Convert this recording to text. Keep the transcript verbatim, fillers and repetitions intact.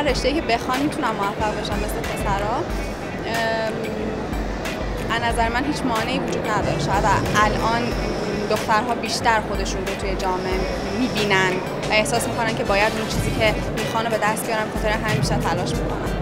هر رشته‌ای که بخوان میتونن موفق بشن مثل پسرا. از نظر من هیچ مانعی وجود نداره. شاید الان دخترها بیشتر خودشون رو توی جامعه میبینن و احساس میکنن که باید اون چیزی که میخوان رو به دست بیارن، بخاطر همین بیشتر تلاش میکنن.